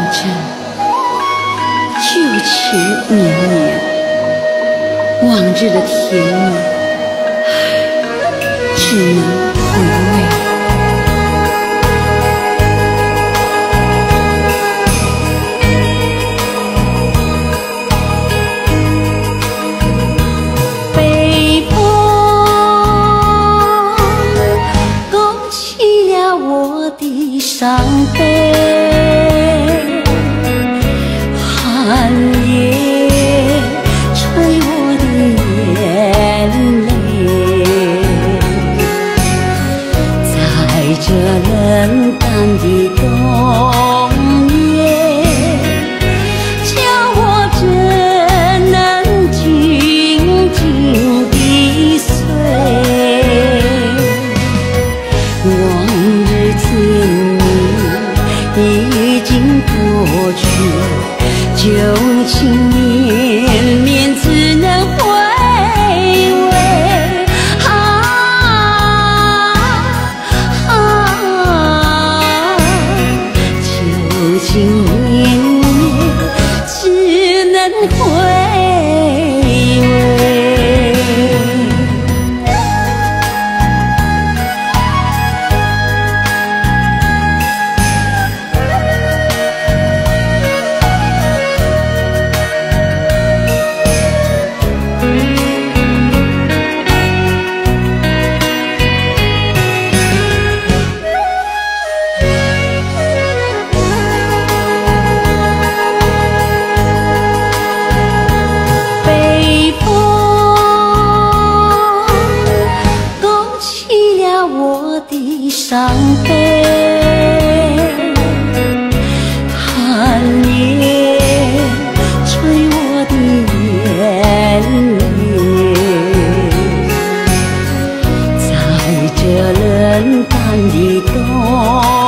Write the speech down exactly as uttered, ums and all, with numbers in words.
着旧情绵绵，往日的甜蜜只能回味。北风勾起了我的伤悲，寒夜吹我的眼泪，在这冷淡的冬夜，叫我怎能静静地睡？往日情已经过去，旧情绵绵只能回味。啊啊，旧情绵绵只能回味。北风勾起了我的伤悲，寒夜吹我的眼泪，在这冷淡的冬